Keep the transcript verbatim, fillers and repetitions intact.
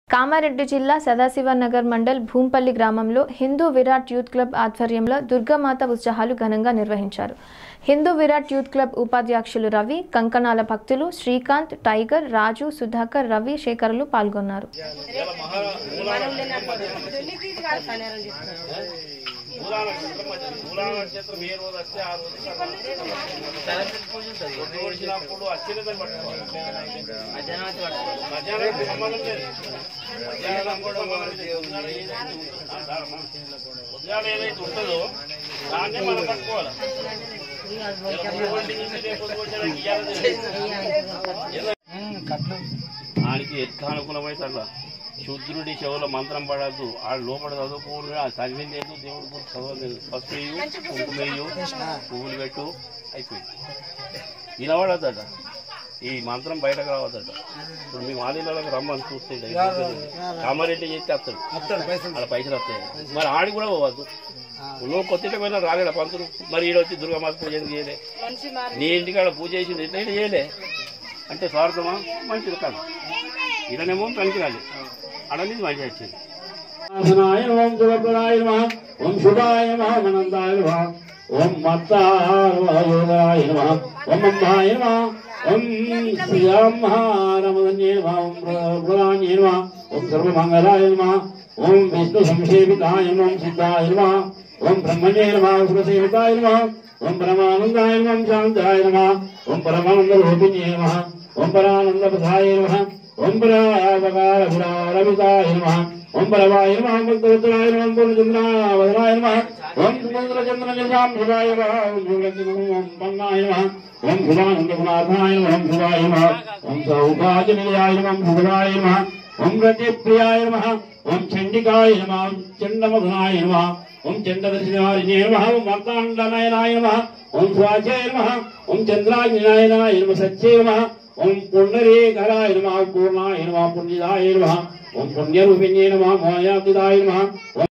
కామారెడ్డి జిల్లా సదాశివనగర్ మండల్ భూంపల్లి గ్రామంలో Hindu Virat youth club ఆధ్వర్యంలో దుర్గామాత ఉత్సవాలు ఘనంగా నిర్వహించారు. హిందూ విరాట్ యూత్ క్లబ్ ఉపాధ్యక్షులు రవి, కంకణాల భక్తులు శ్రీకాంత్, టైగర్, రాజు, సుధాకర్, రవి, శేఖర్లు పాల్గొన్నారు. ఏదైతే ఉంటుందో దాన్నే మనం పట్టుకోవాలి. ఆడికి ఎట్లా అనుకూలమైతే అట్లా శుద్రుడి చెవుల మంత్రం పడద్దు, ఆడు లోపల చదువుకోడు, చదివిందేదు, దేవుడు చదవలేదు. పసుపు వేయు, కుంకుమ వేయు, పువ్వులు పెట్టు, అయిపోయింది. ఇలా పడద్దట, ఈ మంత్రం బయటకు రావద్దట. ఇప్పుడు మీ మాదిళ్ళకి రమ్మని చూస్తే కామారెడ్డి చేస్తే వస్తాడు, అలా పైసలు వస్తాయి. మరి ఆడి కూడా పోవద్దు. నువ్వు కొత్త పోయినా రాలేడా పంతులు? మరి ఈడ వచ్చి దుర్గామాత పూజ ఎందుకు చేయలే? నీ ఇంటికాడ పూజ చేసింది ఎట్లా చేయలే అంటే స్వార్థమా? మంచిది కాదు. ఇలానేమో పనికిరాలి, అడనేది మంచి వచ్చింది. ఓం శుభప్రదాయ నమః, ఓం శుభాయ నమః, అనంతాయ నమః, ఓం మత్తాయ నమః, ఓం అమ్మాయ నమః, ఓం శ్రీరామహారమధన్యే నమః, ఓం ప్రదాన్యే నమః, ఓం సర్వమంగళాయ నమః, ఓం విష్ణు సంసేవితాయ నమః, సిద్ధాయ నమః, ఓం బ్రహ్మణ్యే నమః, శివసేవితాయ నమః, ఓం పరమానందాయ నమః, శాంతాయ నమః, ఓం పరమానంద రూపిణ్యే నమః, ఓం పరానంద ప్రసాయ నమః, ఓం పరాపకార పురారమితాయ నమః, ఓం పరవాయ నమః, భక్తోత్తరాయ నమః, పూర్ణచంద్రావధనాయ నమః, ఓం సుమంద్రచంద్ర నిజాంబుదాయ నమః, ఓం శివలక్ష్మీ పంగాయ నమః, ఓం శుభానంద గుణార్థాయ నమః, ఓం శివాయ నమః, ఓం సౌభాగ్యనిలయాయ నమః, శుభదాయ నమః, ఓం రతిప్రియాయ నమః, ఓం చండికాయ నమః, ఓం చండమధనాయ నమః, ఓం చండదర్శనాయ నమః, ఓం మార్తాండనయనాయ నమః, ఓం స్వాచాయ నమః, ఓం చంద్రాగ్నినాయనాయ నమః, సత్యే నమః, ఓం పుండరీకరాయ నమః, పూర్ణాయ నమః, పుణ్యదాయ నమః, ఓం పుణ్యరూపిణ్యే నమః, మాయాతిదాయ నమః.